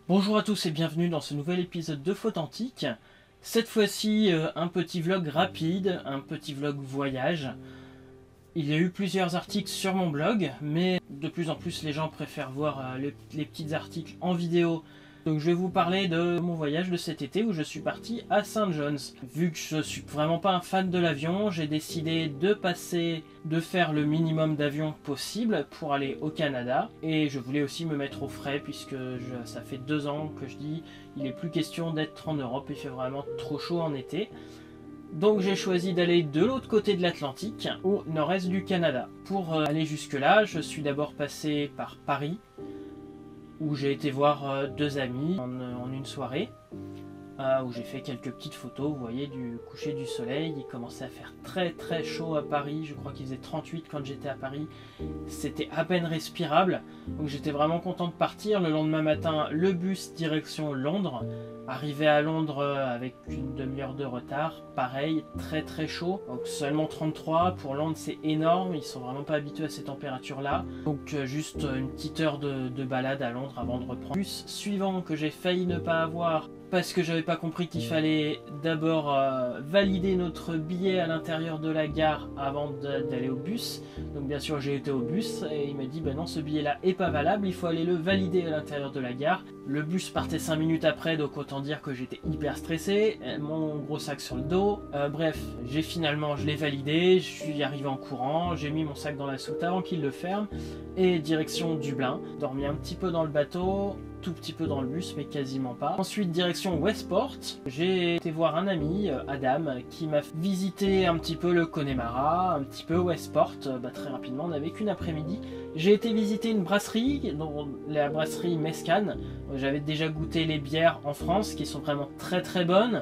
Bonjour à tous et bienvenue dans ce nouvel épisode de Fauthentique. Cette fois-ci, un petit vlog rapide, un petit vlog voyage. Il y a eu plusieurs articles sur mon blog, mais de plus en plus les gens préfèrent voir les petits articles en vidéo. Donc je vais vous parler de mon voyage de cet été où je suis parti à St. John's. Vu que je suis vraiment pas un fan de l'avion, j'ai décidé de faire le minimum d'avions possible pour aller au Canada. Et je voulais aussi me mettre au frais puisque ça fait 2 ans que je dis il n'est plus question d'être en Europe, il fait vraiment trop chaud en été. Donc j'ai choisi d'aller de l'autre côté de l'Atlantique, au nord-est du Canada. Pour aller jusque là, je suis d'abord passé par Paris, où j'ai été voir 2 amis en une soirée, où j'ai fait quelques petites photos, vous voyez, du coucher du soleil. Il commençait à faire très chaud à Paris, je crois qu'il faisait 38 quand j'étais à Paris, c'était à peine respirable, donc j'étais vraiment content de partir. Le lendemain matin, le bus direction Londres, arrivé à Londres avec une demi-heure de retard, pareil, très chaud, donc seulement 33, pour Londres c'est énorme, ils sont vraiment pas habitués à ces températures là, donc juste une petite heure de balade à Londres avant de reprendre. Le bus suivant que j'ai failli ne pas avoir, parce que j'avais pas compris qu'il fallait d'abord valider notre billet à l'intérieur de la gare avant d'aller au bus. Donc bien sûr j'ai été au bus et il m'a dit bah non, ce billet là est pas valable, il faut aller le valider à l'intérieur de la gare. Le bus partait 5 minutes après, donc autant dire que j'étais hyper stressé, mon gros sac sur le dos. Bref, je l'ai validé, je suis arrivé en courant, j'ai mis mon sac dans la soute avant qu'il le ferme et direction Dublin. Dormi un petit peu dans le bateau, tout petit peu dans le bus mais quasiment pas. Ensuite direction Westport, j'ai été voir un ami, Adam, qui m'a visité un petit peu le Connemara, un petit peu Westport. Très rapidement, on n'avait qu'une après-midi. J'ai été visiter une brasserie, la brasserie Mescan. J'avais déjà goûté les bières en France qui sont vraiment très bonnes.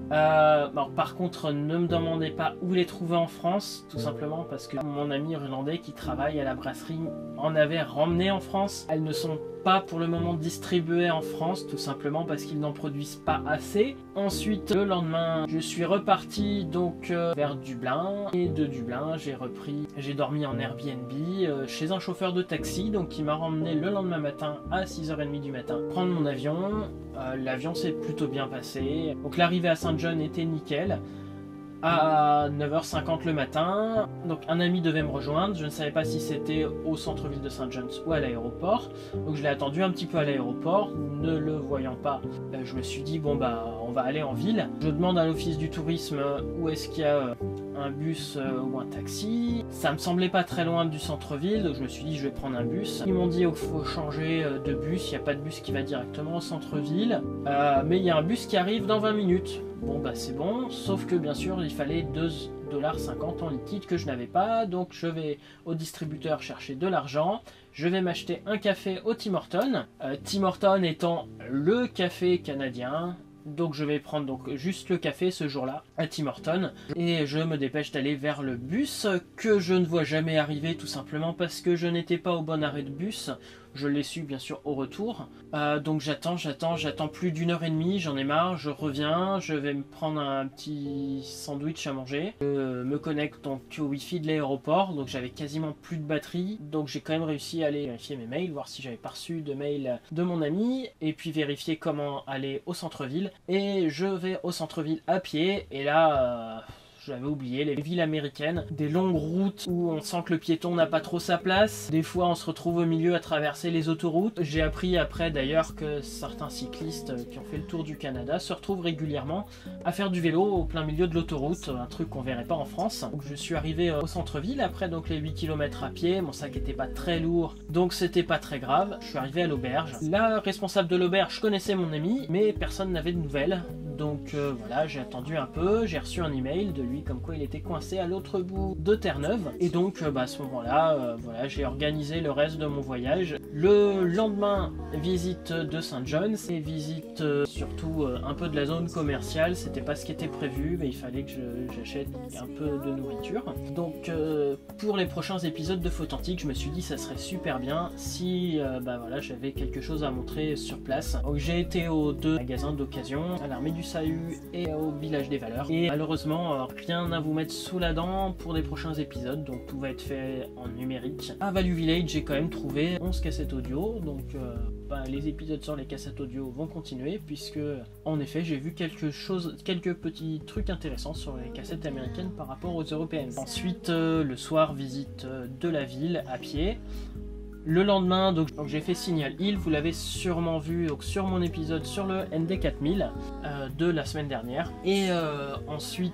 Par contre, ne me demandez pas où les trouver en France, tout simplement parce que mon ami irlandais qui travaille à la brasserie en avait ramené en France. Elles ne sont pas pour le moment distribuées en France, tout simplement parce qu'ils n'en produisent pas assez. Ensuite, le lendemain, je suis reparti donc vers Dublin, et de Dublin, j'ai dormi en Airbnb chez un chauffeur de taxi, donc qui m'a ramené le lendemain matin à 6h30 du matin prendre mon avion. L'avion s'est plutôt bien passé, donc l'arrivée à St. John était nickel. À 9h50 le matin, donc un ami devait me rejoindre, je ne savais pas si c'était au centre-ville de St. John's ou à l'aéroport, donc je l'ai attendu un petit peu à l'aéroport, ne le voyant pas, je me suis dit bon on va aller en ville. Je demande à l'office du tourisme où est-ce qu'il y a un bus ou un taxi. Ça me semblait pas très loin du centre-ville, donc je me suis dit je vais prendre un bus. Ils m'ont dit qu'il faut changer de bus, il n'y a pas de bus qui va directement au centre-ville, mais il y a un bus qui arrive dans 20 minutes. Bon c'est bon, sauf que bien sûr il fallait 2,50 $ en liquide que je n'avais pas, donc je vais au distributeur chercher de l'argent, je vais m'acheter un café au Tim Hortons, Tim Hortons étant le café canadien. Donc je vais prendre juste le café ce jour-là à Tim Hortons et je me dépêche d'aller vers le bus que je ne vois jamais arriver, tout simplement parce que je n'étais pas au bon arrêt de bus. Je l'ai su bien sûr au retour. Donc j'attends plus d'1h30, j'en ai marre, je reviens, je vais me prendre un petit sandwich à manger. Je me connecte donc au wifi de l'aéroport, donc j'avais quasiment plus de batterie. Donc j'ai quand même réussi à aller vérifier mes mails, voir si j'avais pas reçu de mail de mon ami, et puis vérifier comment aller au centre-ville. Et je vais au centre-ville à pied, et là... j'avais oublié les villes américaines, des longues routes où on sent que le piéton n'a pas trop sa place. Des fois on se retrouve au milieu à traverser les autoroutes. J'ai appris après d'ailleurs que certains cyclistes qui ont fait le tour du Canada se retrouvent régulièrement à faire du vélo au plein milieu de l'autoroute, un truc qu'on verrait pas en France. Donc je suis arrivé au centre-ville après donc les 8 km à pied, mon sac était pas très lourd donc c'était pas très grave. Je suis arrivé à l'auberge. La responsable de l'auberge connaissait mon ami mais personne n'avait de nouvelles. Donc voilà, j'ai attendu un peu, j'ai reçu un email de lui comme quoi il était coincé à l'autre bout de Terre-Neuve. Et donc à ce moment-là, voilà, j'ai organisé le reste de mon voyage. Le lendemain, visite de St. John's et visite surtout un peu de la zone commerciale. C'était pas ce qui était prévu, mais il fallait que j'achète un peu de nourriture. Donc pour les prochains épisodes de Fauthentique, je me suis dit ça serait super bien si voilà, j'avais quelque chose à montrer sur place. Donc j'ai été aux 2 magasins d'occasion, à l'Armée du Salut et au Village des Valeurs. Et malheureusement, rien à vous mettre sous la dent pour des prochains épisodes, donc tout va être fait en numérique. À Value Village, j'ai quand même trouvé 11 cassettes audio, donc les épisodes sur les cassettes audio vont continuer, puisque en effet j'ai vu quelques petits trucs intéressants sur les cassettes américaines par rapport aux européennes. Ensuite, le soir, visite de la ville à pied. Le lendemain, donc j'ai fait Signal Hill, vous l'avez sûrement vu donc, sur mon épisode sur le ND4000 de la semaine dernière. Et ensuite,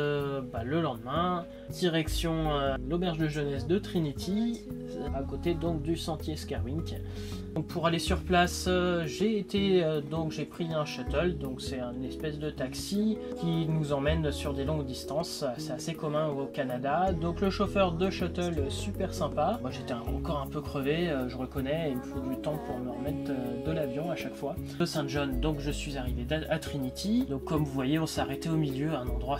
le lendemain, direction l'auberge de jeunesse de Trinity, à côté donc du sentier Skerwink. Donc, pour aller sur place, j'ai pris un shuttle, donc c'est une espèce de taxi qui nous emmène sur des longues distances, c'est assez commun au Canada. Donc le chauffeur de shuttle, super sympa. Moi j'étais encore un peu crevé, je reconnais, il me faut du temps pour me remettre de l'avion à chaque fois. De Saint John, donc je suis arrivé à Trinity. Donc comme vous voyez, on s'est arrêté au milieu, un endroit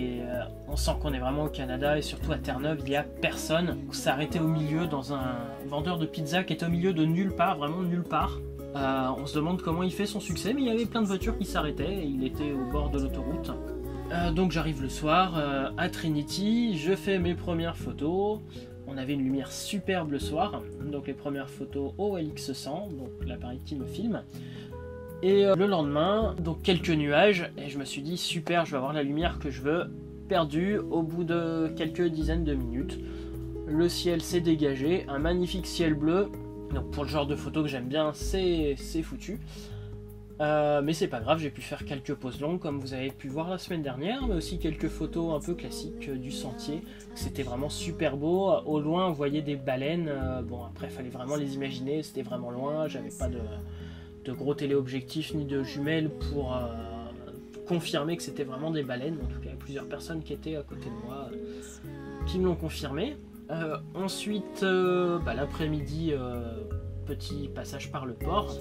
on sent qu'on est vraiment au Canada et surtout à Terre-Neuve, il n'y a personne. On s'est arrêté au milieu dans un vendeur de pizza qui est au milieu de nulle part, vraiment nulle part. On se demande comment il fait son succès, mais il y avait plein de voitures qui s'arrêtaient et il était au bord de l'autoroute. Donc j'arrive le soir à Trinity, je fais mes premières photos. On avait une lumière superbe le soir, donc les premières photos au LX100, donc l'appareil qui me filme. Et le lendemain, donc quelques nuages, et je me suis dit super, je vais avoir la lumière que je veux, perdu au bout de quelques dizaines de minutes. Le ciel s'est dégagé, un magnifique ciel bleu. Donc pour le genre de photo que j'aime bien, c'est foutu. Mais c'est pas grave, j'ai pu faire quelques poses longues comme vous avez pu voir la semaine dernière, mais aussi quelques photos un peu classiques du sentier. C'était vraiment super beau. Au loin, on voyait des baleines. Bon, après, il fallait vraiment les imaginer, c'était vraiment loin. J'avais pas de gros téléobjectifs ni de jumelles pour confirmer que c'était vraiment des baleines. En tout cas, il y a plusieurs personnes qui étaient à côté de moi qui me l'ont confirmé. Ensuite, l'après-midi, petit passage par le port,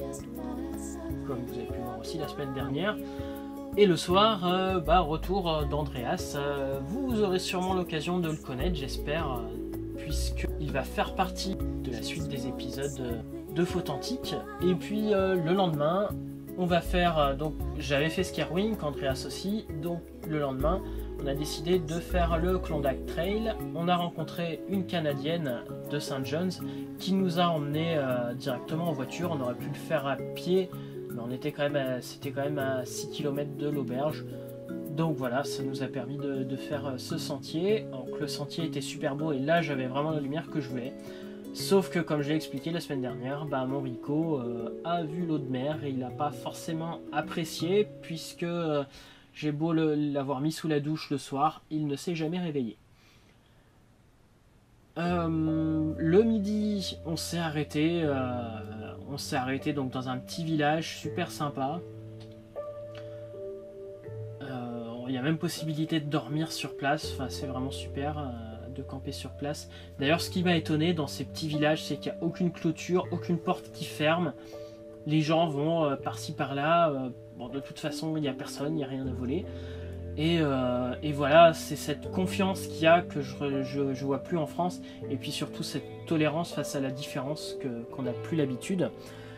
comme vous avez pu voir aussi la semaine dernière. Et le soir, retour d'Andreas. Vous aurez sûrement l'occasion de le connaître, j'espère, puisqu'il va faire partie de la suite des épisodes de Photantique. Et puis le lendemain, on va faire... donc j'avais fait Skerwink, Andreas aussi, donc le lendemain, on a décidé de faire le Klondike Trail. On a rencontré une Canadienne de St. John's qui nous a emmenés directement en voiture. On aurait pu le faire à pied, mais c'était quand même à 6 km de l'auberge. Donc voilà, ça nous a permis de faire ce sentier. Donc le sentier était super beau et là j'avais vraiment la lumière que je voulais. Sauf que comme je l'ai expliqué la semaine dernière, mon Rico a vu l'eau de mer et il n'a pas forcément apprécié puisque... j'ai beau l'avoir mis sous la douche le soir, il ne s'est jamais réveillé. Le midi, on s'est arrêté donc dans un petit village super sympa. Il y a même possibilité de dormir sur place, enfin, c'est vraiment super de camper sur place. D'ailleurs, ce qui m'a étonné dans ces petits villages, c'est qu'il n'y a aucune clôture, aucune porte qui ferme. Les gens vont par-ci par-là. Bon, de toute façon, il n'y a personne, il n'y a rien à voler. Et voilà, c'est cette confiance qu'il y a que je vois plus en France. Et puis surtout cette tolérance face à la différence qu'on n'a plus l'habitude.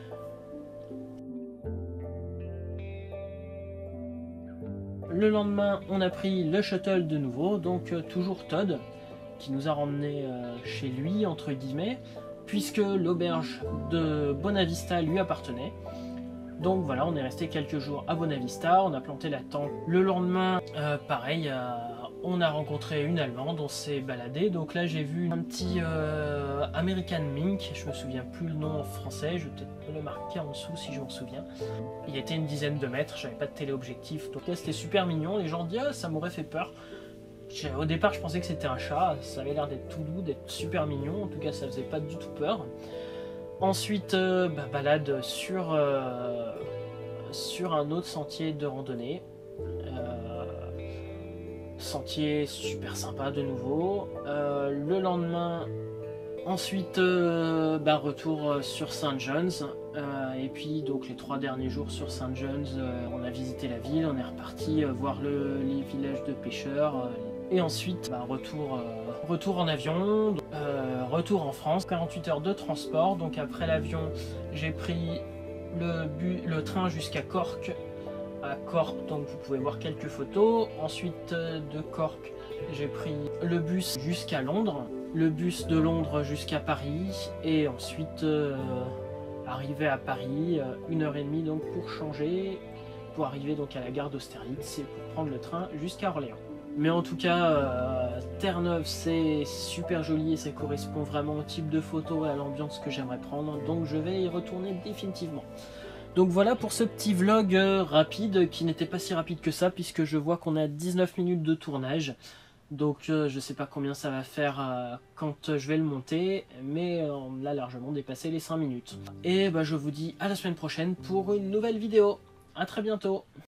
Le lendemain, on a pris le shuttle de nouveau, donc toujours Todd, qui nous a ramenés chez lui, entre guillemets, puisque l'auberge de Bonavista lui appartenait. Donc voilà, on est resté quelques jours à Bonavista, on a planté la tente. Le lendemain, pareil, on a rencontré une Allemande, on s'est baladé. Donc là, j'ai vu un petit American Mink, je me souviens plus le nom en français, je vais peut-être le marquer en dessous si je m'en souviens. Il était une dizaine de mètres, j'avais pas de téléobjectif, donc là c'était super mignon. Les gens disent, ah, ça m'aurait fait peur. Au départ, je pensais que c'était un chat, ça avait l'air d'être tout doux, d'être super mignon, en tout cas, ça faisait pas du tout peur. Ensuite, balade sur un autre sentier de randonnée. Sentier super sympa de nouveau. Le lendemain, ensuite, retour sur St. John's. Et puis, donc, les 3 derniers jours sur St. John's, on a visité la ville, on est reparti voir les villages de pêcheurs. Et ensuite, retour en avion, retour en France, 48 heures de transport. Donc après l'avion, j'ai pris le train jusqu'à Cork. À Cork, donc vous pouvez voir quelques photos. Ensuite de Cork, J'ai pris le bus jusqu'à Londres, le bus de Londres jusqu'à Paris, et ensuite arrivé à Paris, 1h30 donc pour changer, pour arriver donc à la gare d'Austerlitz et pour prendre le train jusqu'à Orléans. Mais en tout cas, Terre-Neuve c'est super joli et ça correspond vraiment au type de photo et à l'ambiance que j'aimerais prendre, donc je vais y retourner définitivement. Donc voilà pour ce petit vlog rapide, qui n'était pas si rapide que ça, puisque je vois qu'on est à 19 minutes de tournage. Donc je sais pas combien ça va faire quand je vais le monter, mais on a largement dépassé les 5 minutes. Et bah, je vous dis à la semaine prochaine pour une nouvelle vidéo. A très bientôt.